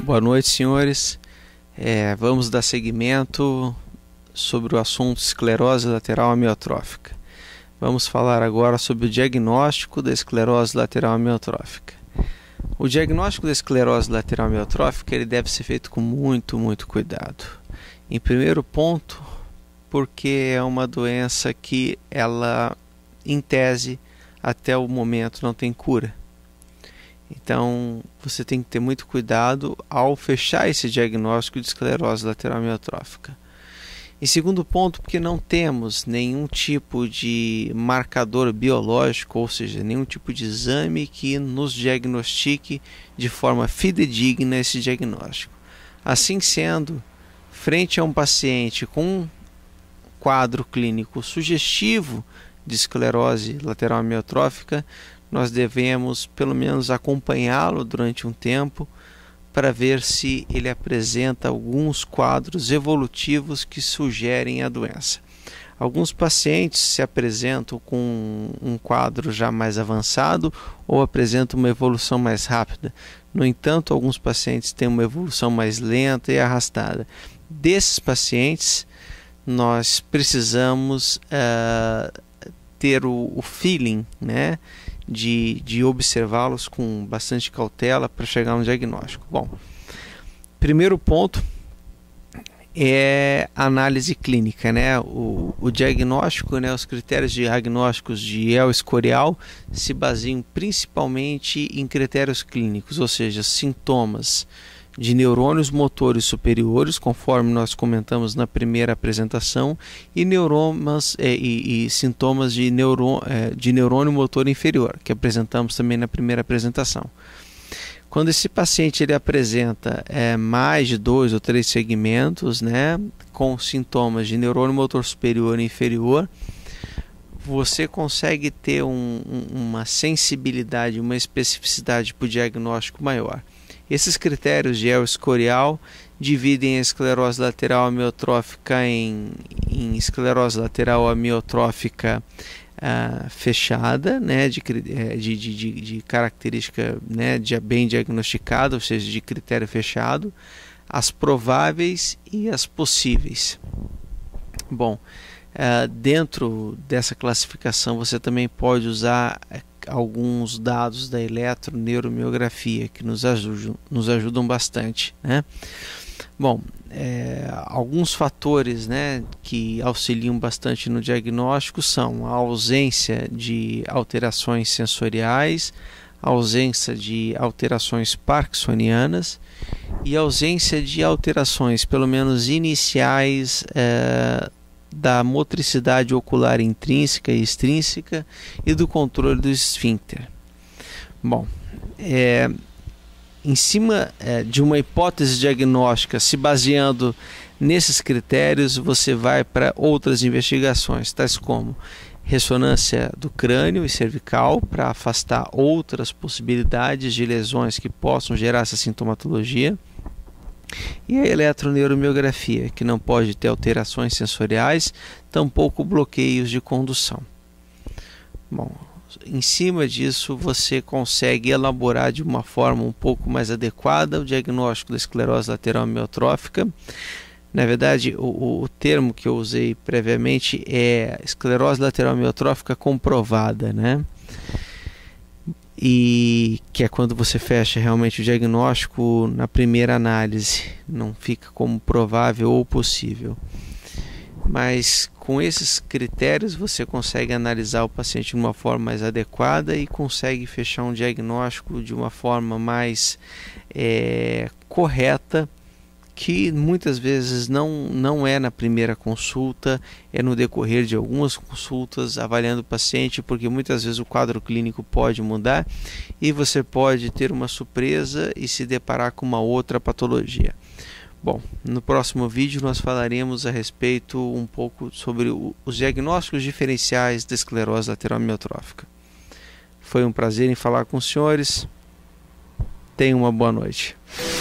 Boa noite, senhores. Vamos dar seguimento sobre o assunto esclerose lateral amiotrófica. Vamos falar agora sobre o diagnóstico da esclerose lateral amiotrófica. O diagnóstico da esclerose lateral amiotrófica ele deve ser feito com muito cuidado. Em primeiro ponto, porque é uma doença que ela, em tese, até o momento não tem cura. Então, você tem que ter muito cuidado ao fechar esse diagnóstico de esclerose lateral amiotrófica. Em segundo ponto, porque não temos nenhum tipo de marcador biológico, ou seja, nenhum tipo de exame que nos diagnostique de forma fidedigna esse diagnóstico. Assim sendo, frente a um paciente com um quadro clínico sugestivo de esclerose lateral amiotrófica, nós devemos pelo menos acompanhá-lo durante um tempo para ver se ele apresenta alguns quadros evolutivos que sugerem a doença. Alguns pacientes se apresentam com um quadro já mais avançado ou apresentam uma evolução mais rápida. No entanto, alguns pacientes têm uma evolução mais lenta e arrastada. Desses pacientes, nós precisamos ter o feeling, né, de observá-los com bastante cautela para chegar a um diagnóstico. Bom, primeiro ponto é a análise clínica, né? O diagnóstico, né, os critérios diagnósticos de El-Escorial se baseiam principalmente em critérios clínicos, ou seja, sintomas de neurônios motores superiores, conforme nós comentamos na primeira apresentação, e neuromas e sintomas de neurônio motor inferior, que apresentamos também na primeira apresentação. Quando esse paciente ele apresenta mais de 2 ou 3 segmentos, né, com sintomas de neurônio motor superior e inferior, você consegue ter uma sensibilidade, uma especificidade para o diagnóstico maior. Esses critérios de El-Escorial dividem a esclerose lateral amiotrófica em esclerose lateral amiotrófica fechada, né, de característica, né, bem diagnosticada, ou seja, de critério fechado, as prováveis e as possíveis. Bom, dentro dessa classificação você também pode usar alguns dados da eletroneuromiografia que nos ajudam bastante, né? Bom, alguns fatores, né, que auxiliam bastante no diagnóstico são a ausência de alterações sensoriais, a ausência de alterações parkinsonianas e a ausência de alterações, pelo menos iniciais, da motricidade ocular intrínseca e extrínseca e do controle do esfíncter. Bom, em cima de uma hipótese diagnóstica, se baseando nesses critérios, você vai para outras investigações, tais como ressonância do crânio e cervical, para afastar outras possibilidades de lesões que possam gerar essa sintomatologia, e a eletroneuromiografia, que não pode ter alterações sensoriais, tampouco bloqueios de condução. Bom, em cima disso você consegue elaborar de uma forma um pouco mais adequada o diagnóstico da esclerose lateral amiotrófica. Na verdade, o termo que eu usei previamente é esclerose lateral amiotrófica comprovada, né? E que é quando você fecha realmente o diagnóstico na primeira análise, não fica como provável ou possível. Mas com esses critérios você consegue analisar o paciente de uma forma mais adequada e consegue fechar um diagnóstico de uma forma mais correta, que muitas vezes não é na primeira consulta, é no decorrer de algumas consultas avaliando o paciente, porque muitas vezes o quadro clínico pode mudar e você pode ter uma surpresa e se deparar com uma outra patologia. Bom, no próximo vídeo nós falaremos a respeito um pouco sobre os diagnósticos diferenciais da esclerose lateral amiotrófica. Foi um prazer em falar com os senhores. Tenham uma boa noite.